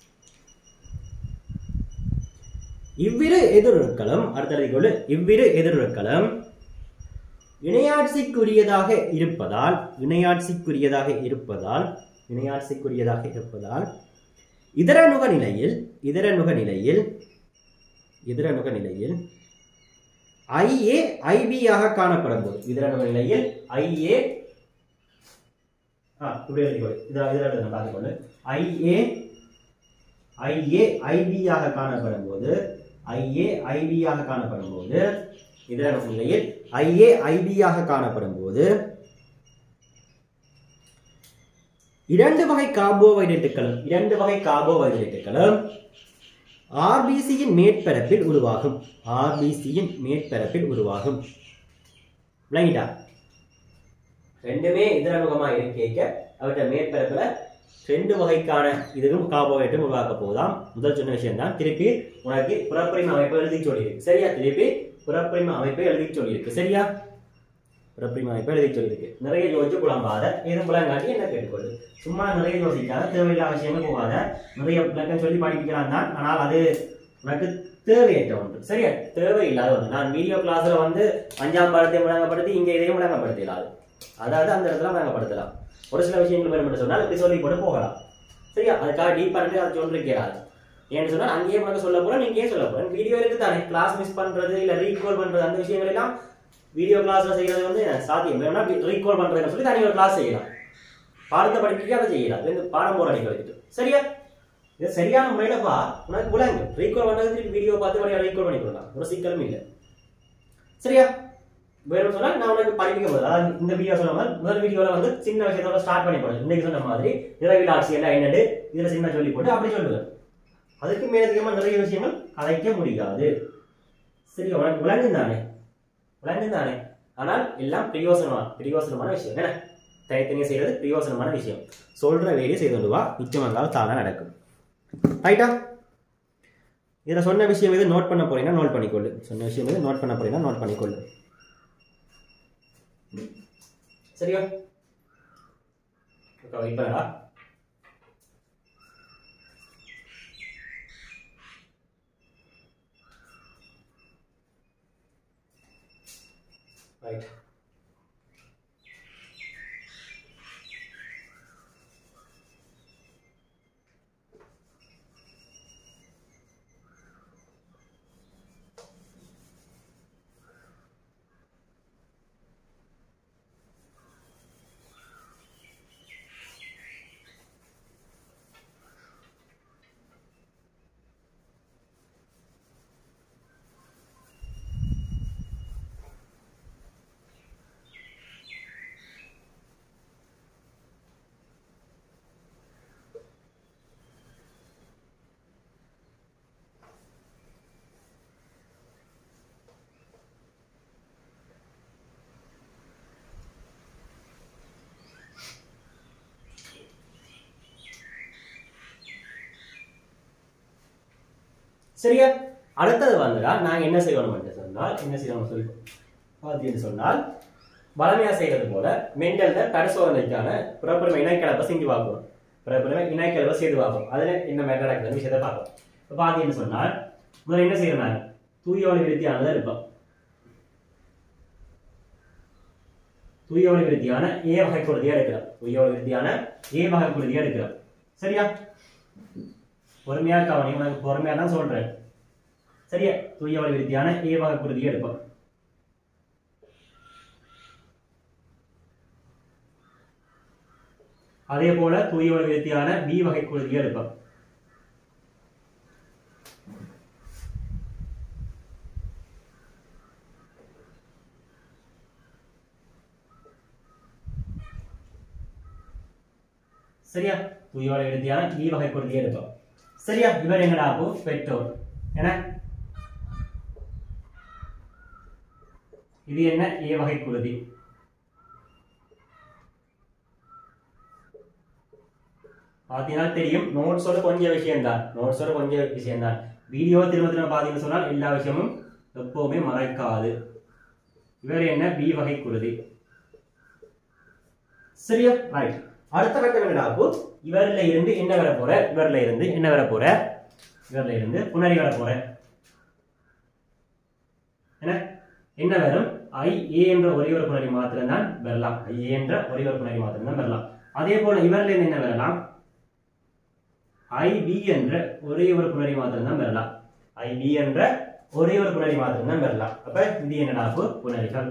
இவ்விரு எதிர்வுகளும் அடுத்தது இவ்விரு எதிர்வுகளும் இணையாட்சிக்குரியதாக இருப்பதால் இணையாட்சிக்குரியதாக இருப்பதால் இணையாட்சிக்குரியதாக இருப்பதால் இதரனுக நிலையில் இதரனுக நிலையில் இதரனுக நிலையில் ஐஏ ஐபியாக காணப்படும் போது இதரனுக நிலையில் ஐஏ ஆ இப்படி எழுதிக்கொள்ளு இத இதர பார்த்துக்கொள்ளு ஐஏ ஐஏ ஐபியாக காணப்படும் போது ஐஏ ஐபியாக காணப்படும் போது இதரனுக நிலையில் ஐஏ ஐபியாக காணப்படும் போது இரண்டு வகை கார்போஹைட்ரேட்டுகளும் இரண்டு வகை கார்போஹைட்ரேட்டுகளும் ஆர்பிசியின் மேற்பரப்பில் உருவாகும் ஆர்பிசியின் மேற்பரப்பில் உருவாகும். விளங்கிட்டா? ரெண்டுமே இதரமுகமா இருக்க அவற்றை மேற்பரப்புல ரெண்டு வகைக்கான இதுவும் கார்போஹைட்ரேட்டும் உருவாக்க போதாம். முதல் சொன்ன விஷயம் தான். திருப்பி உனக்கு புறப்பரிம அமைப்பை எழுதி சொல்லியிருக்கு. சரியா? திருப்பி புறப்பரிம அமைப்பை எழுதி சொல்லியிருக்கு. சரியா? புறப்பரிம அமைப்பை எழுதி சொல்லியிருக்கு. நிறைய யோசிச்சு புலம்பாத ஏதும் புலங்காட்டி என்ன கேட்டுக்கொள்ளு. சும்மா நிறைய யோசிக்காத தேவையில்லாத விஷயங்கள் போகாத. நிறைய விளக்கம் சொல்லி படிக்கிறான் தான். ஆனால் அது உனக்கு தேவையற்ற ஒன்று. சரியா? தேவையில்லாத ஒன்று. நான் வீடியோ கிளாஸ்ல வந்து அஞ்சாம் பாடத்தை முழங்கப்படுத்தி இங்க இதையும் முழங்கப்படுத்தலாது. அதாவது அந்த இடத்துல முழங்கப்படுத்தலாம். ஒரு சில விஷயங்கள் வேணும் சொன்னால் இப்படி சொல்லி போட்டு போகலாம். சரியா? அதுக்காக டீப்பா இருந்து அதை சொல்லிருக்கிறாரு. ஏன்னு சொன்னா அங்கேயே உனக்கு சொல்ல போறேன், நீங்க ஏன் சொல்ல போறேன். வீடியோ இருக்கு தானே, கிளாஸ் மிஸ் பண்றது இல்ல ரீகால் பண்றது அந்த விஷயங்கள் எல்லாம் வீடியோ கிளாஸ்ல செய்யறது வந்து சாத்தியம். வேணும்னா ரீகால் பண்றதுன்னு சொல்லி தனி ஒரு கிளாஸ் செய்யலாம். பாடத்தை படிக்க அதை செய்யலாம். ரெண்டு பாடம் போற அடிக்க வச்சுட்டு. சரியா? இது சரியான முறையிலப்பா உனக்கு விளங்கு. ரீகால் பண்றது வீடியோ பார்த்து வழியா ரீகால் பண்ணி கொடுக்கலாம். ஒரு சிக்கலும் இல்லை. சரியா? வேணும் சொன்னா நான் உனக்கு படிக்க போது அதாவது இந்த வீடியோ சொன்ன மாதிரி முதல் வீடியோல வந்து சின்ன விஷயத்தோட ஸ்டார்ட் பண்ணி போடுது. இன்னைக்கு சொன்ன மாதிரி இரவில் ஆட்சி எல்லாம் என்னடு இதுல சின்ன சொல்லி போட்டு அப்படி சொல்லுவேன். அதுக்கு மேலதிகமா நிறைய விஷயங்கள் கலைக்க முடியாது. சரி, உனக்கு விளங்கு தானே விளங்கு தானே ஆனால் எல்லாம் பிரயோசனமான பிரயோசனமான விஷயம். என்ன தனித்தனியா செய்யறது பிரயோசனமான விஷயம். சொல்ற வேலையை செய்து வா, நிச்சயமாக தானா நடக்கும். ரைட்டா? இதுல சொன்ன விஷயம் எது நோட் பண்ண போறீங்கன்னா நோட் பண்ணிக்கொள்ளு. சொன்ன விஷயம் எது நோட் பண்ண போறீங்கன்னா நோட் பண்ணிக்கொள்ளு. சரியா? வெயிட் பண்ணடா. ரைட். சரியா? அடுத்தது வந்துடா நாங்க என்ன செய்யணும் சொன்னால் என்ன செய்யணும் சொல்லி பார்த்தீங்கன்னு சொன்னால் வளமையா செய்யறது போல மெண்டல்ல பரிசோதனைக்கான புறப்புரிமை இணைக்கலப்பை செஞ்சு பார்ப்போம். புறப்புரிமை இணைக்கலப்பை செய்து பார்ப்போம். அதுல என்ன மாதிரி நடக்குதுன்னு விஷயத்தை பார்ப்போம். இப்போ பார்த்தீங்கன்னு சொன்னால் முதல்ல என்ன செய்யணும், நான் தூய ஒளி விருத்தியானதை இருப்போம். தூய ஒளி விருத்தியான ஏ வகை குருதியா எடுக்கிறோம். தூய ஒளி விருத்தியான ஏ வகை குருதியா எடுக்கிறோம். சரியா? பொறுமையா கவனி, உனக்கு பொறுமையா தான் சொல்றேன். சரியா? தூய ஒளி விருத்தியான ஏ வகை குருதியை எடுப்போம். அதே போல தூய ஒளி விருத்தியான பி வகை குருதியை எடுப்போம். சரியா? தூய ஒளி விருத்தியான பி வகை குருதியை எடுப்போம். சரியா? இவர் எங்கடா அப்போ பெற்றோர். என்ன இது என்ன ஏ வகை குருதி. பாத்தீங்கன்னா தெரியும், நோட்ஸோட கொஞ்சம் விஷயம் தான். நோட்ஸோட கொஞ்சம் விஷயம் தான். வீடியோ திரும்ப திரும்ப பாத்தீங்கன்னு சொன்னால் எல்லா விஷயமும் எப்பவுமே மறைக்காது. இவர் என்ன பி வகை குருதி. சரியா? ரைட். அடுத்த கட்டம் என்னடாப்பு இவர்ல இருந்து என்ன வர போற இவர்ல இருந்து என்ன வர போற இவர்ல இருந்து புணரி வர போற என்ன என்ன வரும் ஐ ஏ என்ற ஒரே ஒரு புணரி மாத்திரம் தான் வரலாம் ஐ ஏ என்ற ஒரே ஒரு புணரி மாத்திரம் தான் வரலாம் அதே போல இவர்ல இருந்து என்ன வரலாம் ஐ பி என்ற ஒரே ஒரு புணரி மாத்திரம் தான் வரலாம் ஐ பி என்ற ஒரே ஒரு புணரி மாத்திரம் தான் வரலாம் அப்ப இது என்னடாப்பு புணரிகள்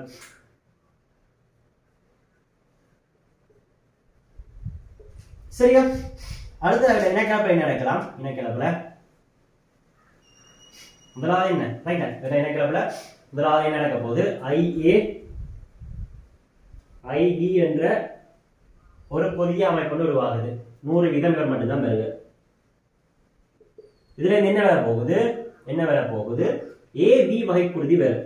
சரியா அடுத்த இணைக்கலப்ப என்ன நடக்கலாம் இணைக்கலப்புல முதலாவது என்ன ரைட் இணைக்கலப்புல முதலாவது என்ன நடக்க போகுது ஐ ஏ ஐ பி என்ற ஒரு புதிய அமைப்பு உருவாகுது நூறு வீதம் மட்டும்தான் வருது இதுல என்ன வர போகுது என்ன வர போகுது ஏ பி வகை குருதி வரும்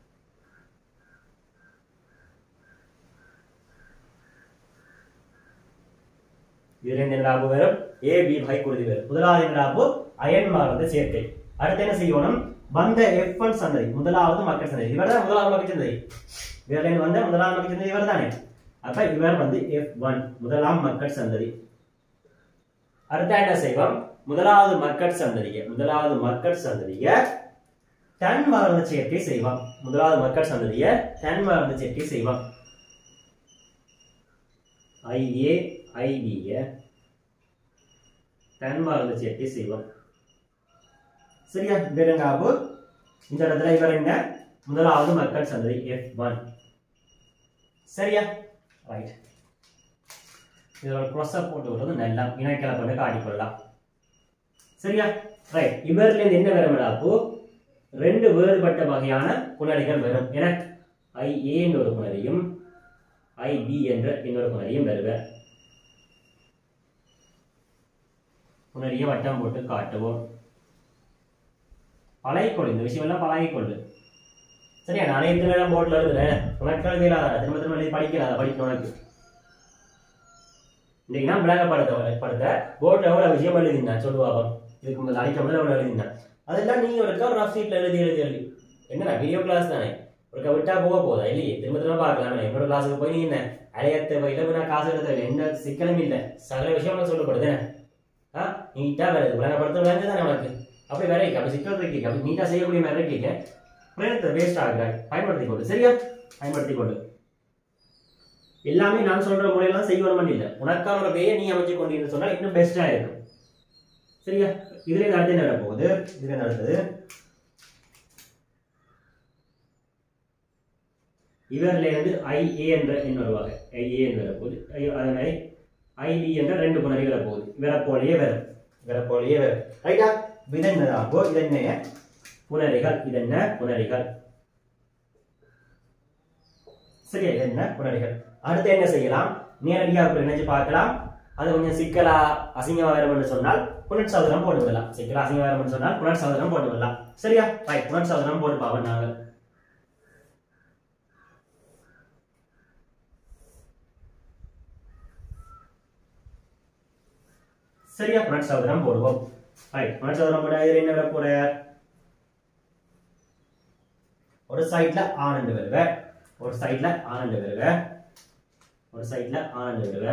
இதுல என்ன லாபம் வரும் ஏ பி வகை குருதி வரும் முதலாவது என்ன லாபம் அயன் மாறுவது சேர்க்கை அடுத்து என்ன செய்யணும் வந்த எஃப் ஒன் சந்ததி முதலாவது மக்கள் சந்ததி இவர்தான் முதலாவது மக்கள் சந்ததி இவர்ல வந்த முதலாவது மக்கள் சந்ததி இவர் தானே அப்ப இவர் வந்து எஃப் ஒன் முதலாம் மக்கள் சந்ததி அடுத்து என்ன செய்வோம் முதலாவது மக்கள் சந்ததிய முதலாவது மக்கள் சந்ததிய தன் மருந்து சேர்க்கை செய்வோம் முதலாவது மக்கள் சந்ததிய தன் மருந்து சேர்க்கை செய்வோம் ஐ ஏ ஐ பி தன் மருந்து சேர்க்கை செய்வோம் சரியா பெருங்காபு இந்த இடத்துல இவர் என்ன முதலாவது மக்கள் சந்ததி எஃப் ஒன் சரியா ரைட் இதோட க்ராஸ் போட்டு விடுறது நல்லா இணைக்கல பண்ணி காட்டிக்கொள்ளலாம் சரியா ரைட் இவர்ல இருந்து என்ன வரமாடாப்போ ரெண்டு வேறுபட்ட வகையான புணரிகள் வரும் என ஐ ஏ என்ற ஒரு புணரியும் ஐ பி என்ற இன்னொரு புணரியும் வருவ புணரியை வட்டம் போட்டு காட்டுவோம் பழகிக்கொள்ளு இந்த விஷயம் எல்லாம் பழகிக்கொள்ளு சரியா நானே எத்தனை நேரம் போர்ட்ல எழுதுறேன் உனக்கு எழுதியலாத திரும்ப திரும்ப எழுதி படிக்கலாத படிக்கணும் உனக்கு இன்னைக்கு நான் விளங்கப்படுத்த படுத்த போர்ட்ல எவ்வளவு விஷயம் எழுதிருந்தேன் சொல்லுவாங்க இதுக்கு முதல்ல அடிக்க முதல்ல எவ்வளவு எழுதிருந்தேன் அதெல்லாம் நீங்க ஒரு ஒரு ரஃப் ஷீட்ல எழுதி எழுதி எழுதி என்ன வீடியோ கிளாஸ் தானே ஒரு விட்டா போக போதா இல்லையே திரும்ப திரும்ப பார்க்கலாம் என்னோட கிளாஸுக்கு போய் நீ என்ன அலையத்த வயல நான் காசு எடுத்த என்ன சிக்கலும் இல்லை சகல விஷயம் சொல்லப்படுது ஆ நீட்டா வேற விளங்கப்படுத்த விளங்கு தானே உனக்கு அப்படி வேற இருக்கு அப்படி சிக்கல் இருக்கு அப்படி நீட்டா செய்யக்கூடிய மாதிரி இருக்கீங்க பிரயத்தை வேஸ்ட் ஆகுறாங்க பயன்படுத்திக் கொண்டு சரியா பயன்படுத்திக் கொண்டு எல்லாமே நான் சொல்ற முறையெல்லாம் செய்யணும் இல்லை உனக்கான ஒரு வேயை நீ அமைச்சு கொண்டு சொன்னா இன்னும் பெஸ்டா இருக்கும் சரியா இதுல அடுத்து என்ன போகுது இதுல நடக்குது இவர்ல இருந்து ஐ ஏ என்ற இன்னொரு வகை ஐ ஏ என்ற போகுது அதே மாதிரி ஐ பி என்ற ரெண்டு புணரிகளை போகுது இவரை போலயே வரும் இவரை போலயே வரும் ரைட்டா இது என்னதாப்போ இது என்ன புணரிகள் இது என்ன புணரிகள் சரியா இது என்ன புணரிகள் அடுத்து என்ன செய்யலாம் நேரடியாக நினைச்சு பார்க்கலாம் அது கொஞ்சம் சிக்கலா அசிங்கமா வேறும்னு சொன்னால் புனர்சோதனம் போட்டு விடலாம் சிக்கலா அசிங்கமா வேறும்னு சொன்னால் புனர்சோதனம் போட்டு விடலாம் சரியா ரைட் புனர்சோதனம் போட்டு பாவம் நாங்கள் சரியா புனர்சோதனம் போடுவோம் ரைட் புனர்சோதனம் போட இதுல என்ன வர போற ஒரு சைட்ல ஆனந்து வருவ ஒரு சைட்ல ஆனந்து வருவ ஒரு சைட்ல ஆனந்து வருவ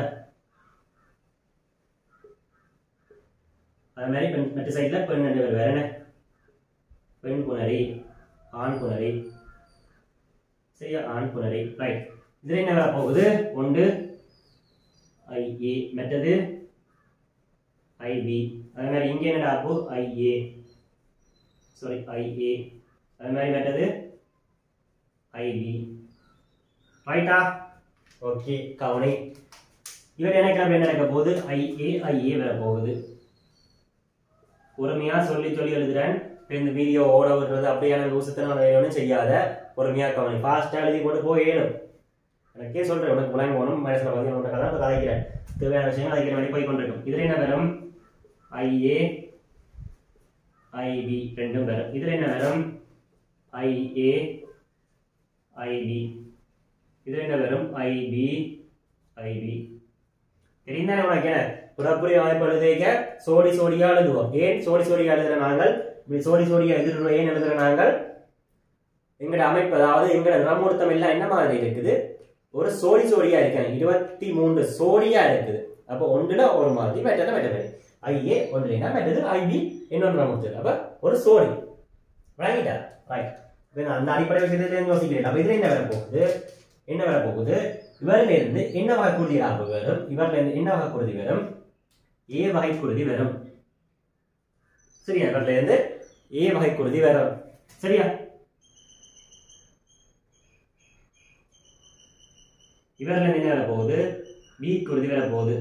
அதே மாதிரி பெண் மற்ற சைட்ல பெண் ரெண்டு வருவ வேற என்ன பெண் புணரி ஆண் புணரி சரியா ஆண் புணரி ரைட் இதுல என்ன வர போகுது ஒன்று ஐ ஏ மற்றது ஐ பி அதே மாதிரி இங்க என்னடா அப்போ ஐ ஏ சாரி ஐ ஏ அதே மாதிரி மற்றது ஐ பி ரைட்டா ஓகே கவனி இவர் எனக்கு என்ன நடக்க போகுது ஐ ஏ ஐ ஏ வர போகுது பொறுமையா சொல்லி சொல்லி எழுதுறேன் இந்த வீடியோ ஓட விடுறது அப்படியான லூசுத்தனம் வேணும்னு செய்யாத பொறுமையா கவனி ஃபாஸ்டா எழுதி கொண்டு போயிடும் எனக்கே சொல்றேன் உனக்கு புலங்க போகணும் மனசுல வந்து உனக்கு கதை கதைக்கிறேன் தேவையான விஷயங்கள் கதைக்கிற மாதிரி போய் கொண்டிருக்கும் இதுல என்ன வரும் ஐ ஏ ஐ பி ரெண்டும் வரும் இதுல என்ன வரும் ஐ ஏ ஐ பி இதுல என்ன வரும் ஐ பி ஐ பி தெரிந்தானே உனக்கு என்ன புறப்புரிய அமைப்பு எழுதுக சோடி சோடியா எழுதுவோம் ஏன் சோடி சோடியா எழுதுற நாங்கள் இப்படி சோடி சோடியா எழுதுறோம் ஏன் எழுதுற நாங்கள் எங்கட அமைப்பு அதாவது எங்கட நிறமூர்த்தம் எல்லாம் என்ன மாதிரி இருக்குது ஒரு சோடி சோடியா இருக்கு இருபத்தி மூன்று சோடியா இருக்குது அப்ப ஒன்றுல ஒரு மாதிரி மற்றது மற்றது ஐஏ ஒன்றுனா மற்றது ஐபி இன்னொன்று முடிச்சது அப்ப ஒரு சோடி ரைட்டா ரைட் அந்த அடிப்படை விஷயத்துல யோசிக்கிறேன் அப்ப இதுல என்ன வர போகுது என்ன வர போகுது இவரில் இருந்து என்ன வகை குருதி வரும் இவரில் இருந்து என்ன வகை குருதி வரும் ஏ வகை குருதி வரும் சரியா இவரில் இருந்து ஏ வகை குருதி வரும் சரியா இவரில் இருந்து என்ன வர போகுது பி குருதி வர போகுது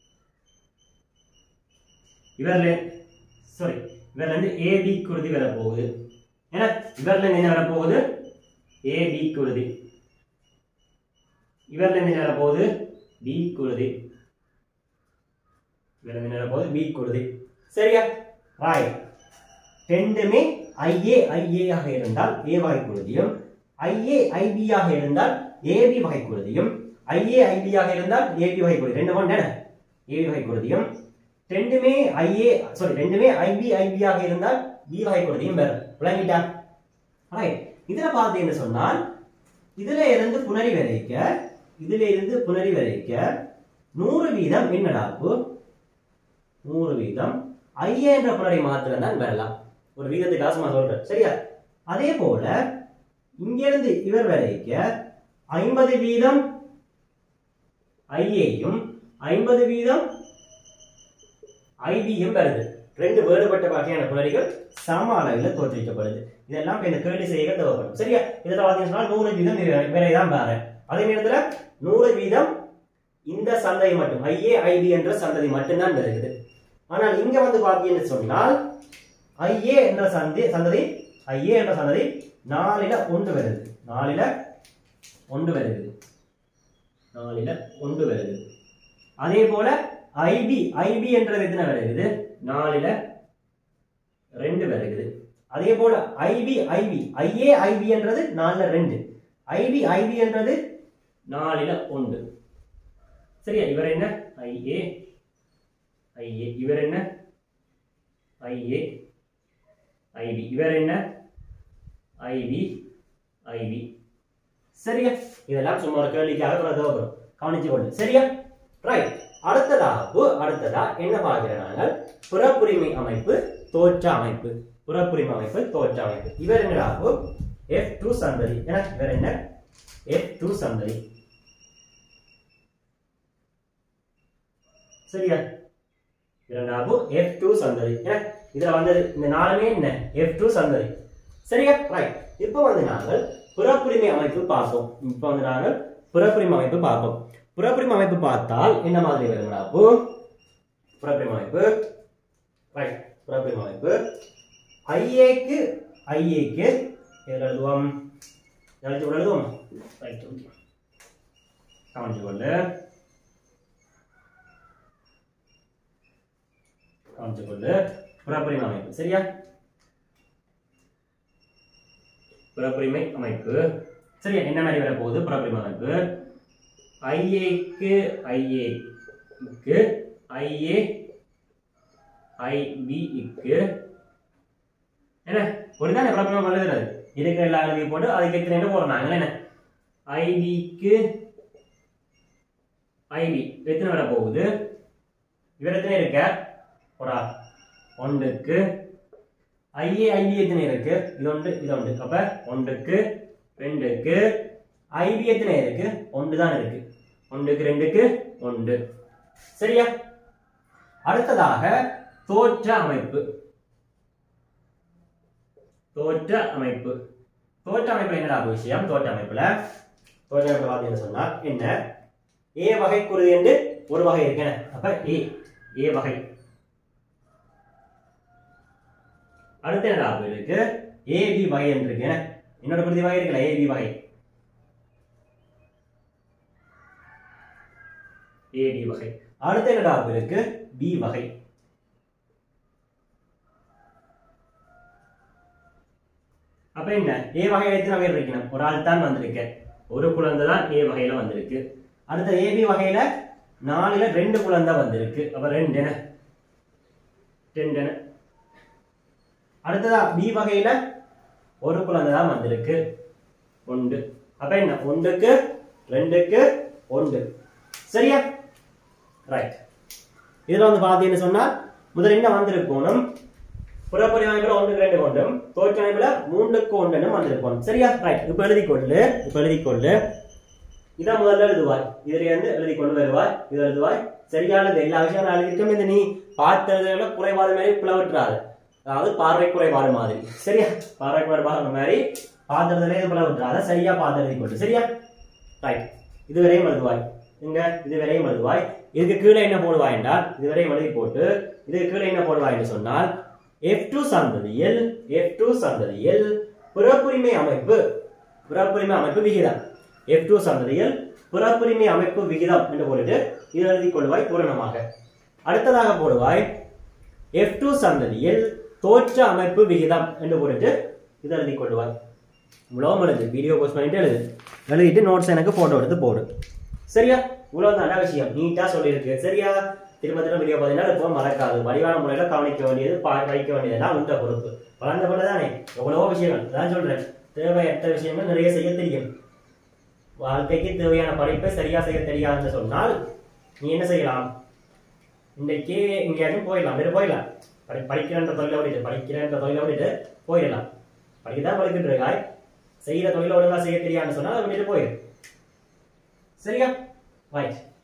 இவரில் சாரி இவரில் இருந்து ஏபி குருதி வர போகுது ஏன்னா இவரில் இருந்து என்ன வர போகுது ஏபி குருதி இவரில் இருந்து என்ன வர போகுது பி குருதி இவரில் இருந்து என்ன வர போகுது பி குருதி சரியா ரைட் ரெண்டுமே ஐஏ ஐஏ ஆக இருந்தால் ஏ வகை குருதியும் ஐஏ ஐபி ஆக இருந்தால் ஏபி வகை குருதியும் ஐஏ ஐபி ஆக இருந்தால் ஏபி வகை குருதி ரெண்டு ஒன்று ஏபி வகை குருதியும் ரெண்டுமே ஐஏ சாரி ரெண்டுமே ஐபி ஐபி ஆக இருந்தால் பி வகை குருதியும் வரும் விளங்கிட்டா ரைட் இதுல பார்த்தீங்கன்னு சொன்னால் இதுல இருந்து புணரி வரைக்க இதுல இருந்து புணரி வரைக்க நூறு வீதம் என்னடாப்பு நூறு வீதம் ஐஏ என்ற புணரி மாத்திரம் தான் வரலாம் ஒரு வீதத்துக்கு காசுமா சொல்றேன் சரியா அதே போல இங்கிருந்து இவர் வரைக்க ஐம்பது வீதம் ஐஏயும் ஐம்பது வீதம் ஐபியும் வருது ரெண்டு வேறுபட்ட வகையான புணரிகள் சம அளவில் தோற்றுவிக்கப்படுது இதெல்லாம் இந்த கேள்வி செய்ய தேவைப்படும் சரியா இதுல பாத்தீங்கன்னா நூறு வீதம் வேறைதான் வேற அதே நேரத்துல நூறு வீதம் இந்த சந்ததி மட்டும் ஐஏ ஐபி என்ற சந்ததி மட்டும்தான் வருகிறது ஆனால் இங்க வந்து பாத்தீங்கன்னு சொன்னால் ஐஏ என்ற சந்தி சந்ததி ஐஏ என்ற சந்ததி நாலில ஒன்று வருது நாலில ஒன்று வருது நாலில ஒன்று வருது அதே போல ஐபி ஐபி என்றது எத்தனை வருகிறது நாலில ரெண்டு வருகிறது அதே போல ஐபி ஐபி ஐஏ ஐபி என்றது நாலுல ரெண்டு ஐபி ஐபி என்றது நாலில ஒன்று சரியா இவர் என்ன ஐஏ ஐஏ இவர் என்ன ஐஏ ஐபி இவர் என்ன ஐபி ஐபி சரியா இதெல்லாம் சும்மா ஒரு கேள்விக்காக தேவைப்படும் கவனிச்சு கொண்டு சரியா ரைட் அடுத்ததாக அடுத்ததா என்ன பார்க்கிறோம் நாங்கள் புறப்புரிமை அமைப்பு தோற்ற அமைப்பு புறப்புரிமை அமைப்பு தோற்ற அமைப்பு இவர் என்னடாகும் எஃப் டூ சந்ததி ஏன்னா இவர் என்ன எஃப் டூ சந்ததி சரியா இரண்டாவது எஃப் டூ சந்ததி ஏன்னா இதுல வந்தது இந்த நாலுமே என்ன எஃப் டூ சந்ததி சரியா ரைட் இப்போ வந்து நாங்கள் புறப்புரிமை அமைப்பு பார்ப்போம் இப்போ வந்து நாங்கள் புறப்புரிமை அமைப்பு பார்ப்போம் புறப்புரிமை அமைப்பு பார்த்தால் என்ன மாதிரி வருங்களா அப்போ புறப்புரிமை அமைப்பு ரைட் புறப்புரிமை அமைப்பு ஐஏக்கு ஐஏக்கு எழுதுவோம் எழுதி எழுதுவோம் ரைட் கவனிச்சு கொண்டு கவனிச்சு கொண்டு புறப்புரிமை அமைப்பு சரியா புறப்புரிமை அமைப்பு சரியா என்ன மாதிரி வர போகுது புறப்புரிமை அமைப்பு ஐஏக்கு ஐஏக்கு ஐஏ ஐபிக்கு என்ன ஒரு தான் புறப்புரிமை எழுதுறது இருக்கிற எல்லா எழுதி போட்டு அதுக்கு எத்தனை போடுறாங்க என்ன ஐபிக்கு ஐபி எத்தனை வர போகுது இவர் எத்தனை இருக்க ஒரு ஒன்றுக்கு ஐஏ ஐபி எத்தனை இருக்கு இது ஒன்று இது ஒன்று அப்ப ஒன்றுக்கு ரெண்டுக்கு ஐபி எத்தனை இருக்கு ஒன்று தான் இருக்கு ஒன்றுக்கு ரெண்டுக்கு ஒன்று சரியா அடுத்ததாக தோற்ற அமைப்பு தோற்ற அமைப்பு தோற்ற அமைப்புல என்னடா விஷயம் தோற்ற அமைப்புல தோற்ற அமைப்புல பார்த்தீங்கன்னு சொன்னா என்ன ஏ வகை குருதி என்று ஒரு வகை இருக்கு அப்ப ஏ ஏ வகை அடுத்த என்னடா இருக்கு ஏபி வகை என்று இருக்கு இன்னொரு குருதி வகை இருக்குல்ல ஏபி வகை ஏபி வகை அடுத்த என்னடா இருக்கு பி வகை அப்ப என்ன ஏ வகையில எத்தனை பேர் இருக்கணும் ஒரு ஆள் தான் வந்திருக்கு ஒரு குழந்தை தான் ஏ வகையில வந்திருக்கு அடுத்த ஏபி வகையில நாலுல ரெண்டு குழந்தை வந்திருக்கு அப்ப ரெண்டு என்ன ரெண்டு என்ன அடுத்ததா பி வகையில ஒரு குழந்தை தான் வந்திருக்கு ஒன்று அப்ப என்ன ஒன்றுக்கு ரெண்டுக்கு ஒன்று சரியா ரைட் இதுல வந்து பாத்தீங்கன்னு சொன்னா முதல் என்ன வந்திருக்கணும் புறப்பொறி அமைப்புல ஒன்றுக்கு ரெண்டு கொண்டும் தோற்ற அமைப்புல மூன்றுக்கு ஒன்றுன்னு வந்திருக்கணும். சரியா? ரைட். இப்ப எழுதி கொள்ளு இப்ப எழுதி கொள்ளு இதான் முதல்ல எழுதுவாய். இதுல இருந்து எழுதி கொண்டு வருவாய். இது எழுதுவாய். சரியானது எல்லா விஷயம் எழுதிருக்கும். இந்த நீ பார்த்ததுல குறைபாடு மாதிரி பிளவிட்டுறாது. அதாவது பார்வை குறைபாடு மாதிரி. சரியா? பார்வை குறைபாடு மாதிரி பார்த்ததுல பிளவிட்டுறாத சரியா பார்த்து எழுதி கொண்டு. சரியா? ரைட். இதுவரையும் எழுதுவாய். இங்க இதுவரையும் எழுதுவாய். இதுக்கு கீழே என்ன போடுவாய் என்றால் இதுவரையும் எழுதி போட்டு இதுக்கு கீழே என்ன போடுவாய் என்று சொன்னால் எஃப் டூ சந்ததியில் எஃப் டூ சந்ததியில் புறப்புரிமை அமைப்பு புறப்புரிமை அமைப்பு விகிதம் எஃப் டூ சந்ததியில் புறப்புரிமை அமைப்பு விகிதம் என்று போட்டு இது எழுதி கொள்வாய் பூரணமாக. அடுத்ததாக போடுவாய் எஃப் டூ சந்ததியில் தோற்ற அமைப்பு விகிதம் என்று போட்டு இது எழுதி கொள்வாய். இவ்வளவு எழுது. வீடியோ போஸ்ட் பண்ணிட்டு எழுது. எழுதிட்டு நோட்ஸ் எனக்கு போட்டோ எடுத்து போடு. சரியா? இவ்வளவு நல்ல விஷயம் நீட்டா சொல்லியிருக்கு. சரியா? திரும்ப திரும்ப வீடியோ பார்த்தீங்கன்னா இப்போ மறக்காது. வடிவான முறையில கவனிக்க வேண்டியது படிக்க வேண்டியதெல்லாம் உண்ட பொறுப்பு. வளர்ந்த பொண்ணு தானே எவ்வளவோ விஷயங்கள் அதான் சொல்றேன். தேவையற்ற விஷயங்கள் நிறைய செய்ய தெரியும். வாழ்க்கைக்கு தேவையான படிப்பை சரியா செய்ய தெரியாதுன்னு சொன்னால் நீ என்ன செய்யலாம்? இன்றைக்கு எங்கேயாச்சும் போயிடலாம். வேறு போயிடலாம். படி படிக்கிறன்ற தொழிலை விட்டுட்டு படிக்கிறன்ற தொழிலை விட்டுட்டு போயிடலாம். படிக்கதான் படிக்கிட்டு இருக்காய். செய்யற தொழிலை ஒழுங்கா செய்ய தெரியாதுன்னு சொன்னா அதை விட்டுட்டு போயிடு. சரியா? ரைட்.